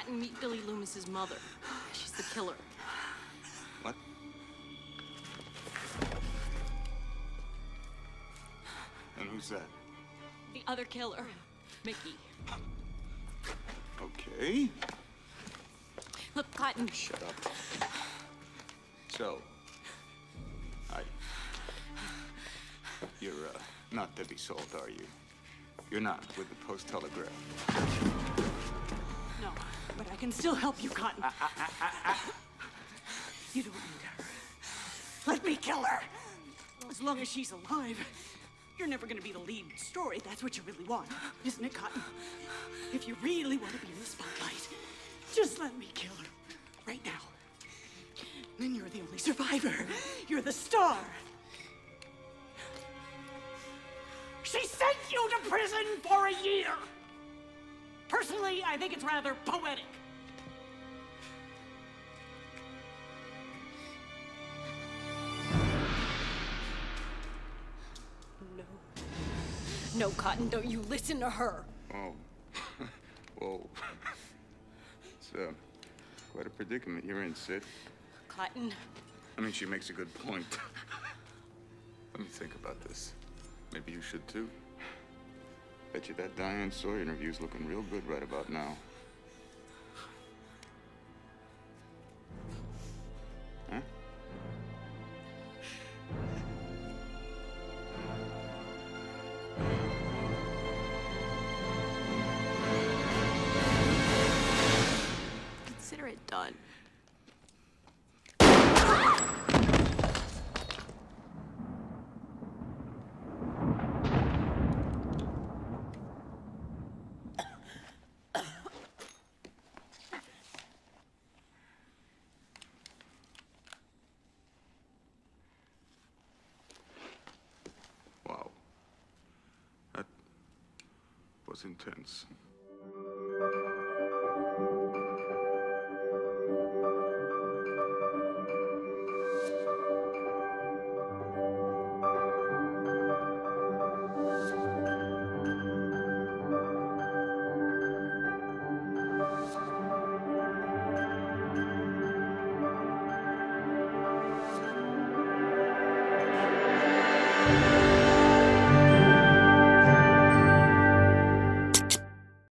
Cotton, meet Billy Loomis's mother. She's the killer. What? And who's that? The other killer, Mickey. Okay. Look, Cotton. Shut up. So, you're not Debbie Salt, are you? You're not with the Post-Telegraph. No, but I can still help you, Cotton. You don't need her. Let me kill her. As long as she's alive, you're never going to be the lead story. That's what you really want, isn't it, Cotton? If you really want to be in the spotlight, just let me kill her right now. Then you're the only survivor. You're the star. She sent you to prison for a year. Personally, I think it's rather poetic. No. No, Cotton, don't you listen to her. Oh. Whoa. It's quite a predicament you're in, Sid. Cotton. I mean, she makes a good point. Let me think about this. Maybe you should too. Bet you that Diane Sawyer interview's looking real good right about now. Huh? Consider it done. Wow. That was intense.